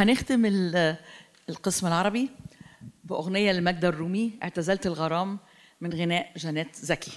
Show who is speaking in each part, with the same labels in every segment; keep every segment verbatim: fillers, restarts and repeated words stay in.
Speaker 1: هنختم القسم العربي بأغنية لماجدة الرومي، اعتزلت الغرام، من غناء جنات زكي.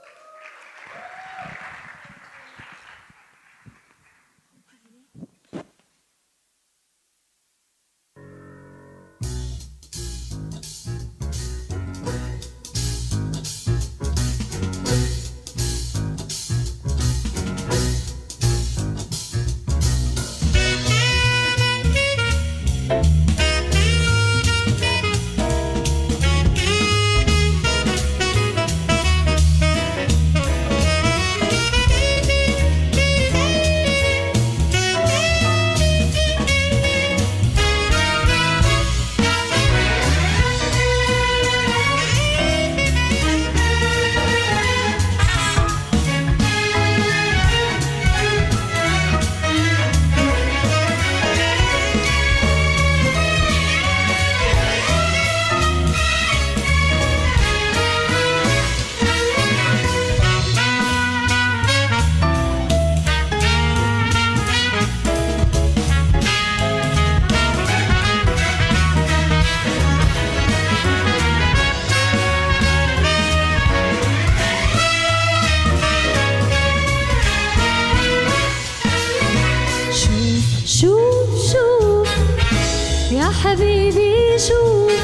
Speaker 2: حبيبي شوف،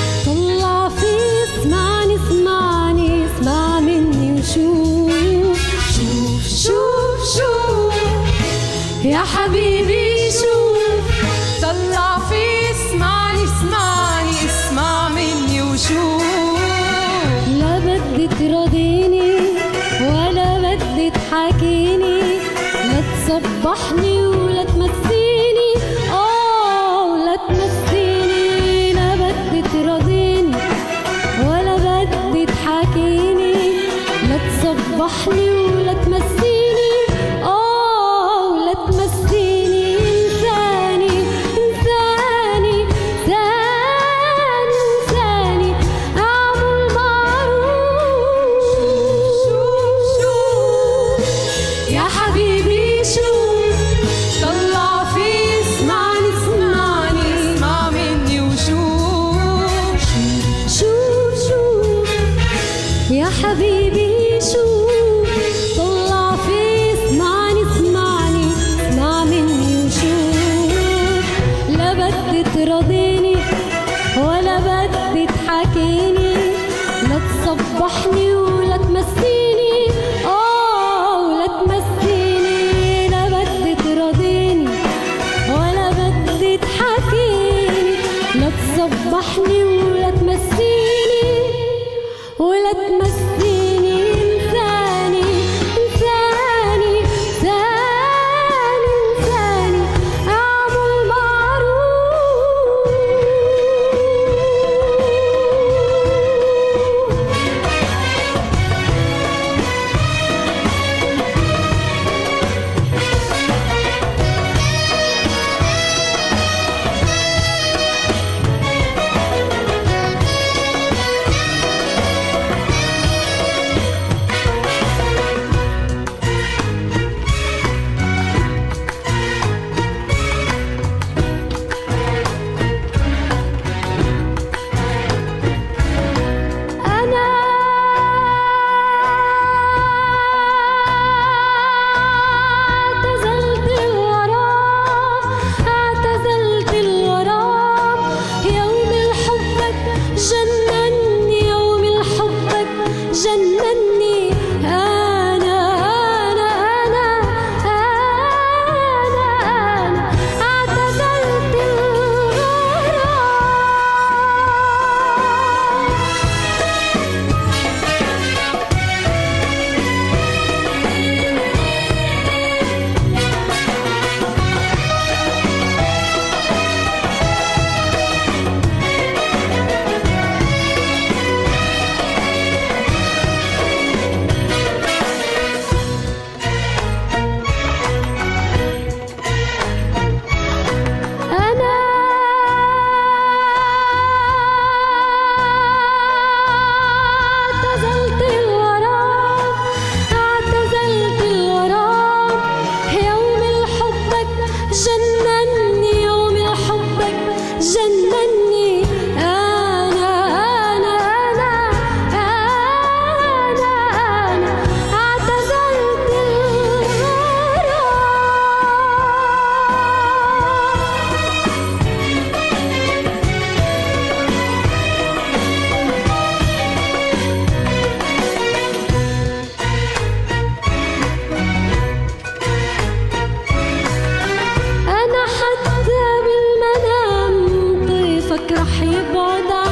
Speaker 2: طلع فيه، اسمعني اسمعني اسمع مني وشوف. شوف شوف شوف يا حبيبي شوف، طلع فيه، اسمعني اسمعني اسمع مني وشوف. لا بدي تراضيني ولا بدي تحاكيني، لا تصبحني ولا تمسيني، اه ولا تمسيني. لا بدي تراضيني ولا بدي تحاكيني، لا تصبحني ولا تمسيني، اه ولا تمسيني. انساني انساني انساني انساني اعمل معروف. شوف شوف يا حبيبي شوف، طلع فيه، اسمعني اسمعني اسمع مني وشوف. شوف شوف يا حبيبي شوف، طلع فيه، اسمعني اسمعني اسمع مني وشوف. لا بدي تراضيني ولا بدي تحاكيني، لا تصبحني ولا تمسيني، اه ولا تمسيني. لا بدي تراضيني ولا بدي تحاكيني، لا تصبحني ولا تمسيني ولا تمسيني. انساني انساني انساني انساني اعمل معروف. رح يبعد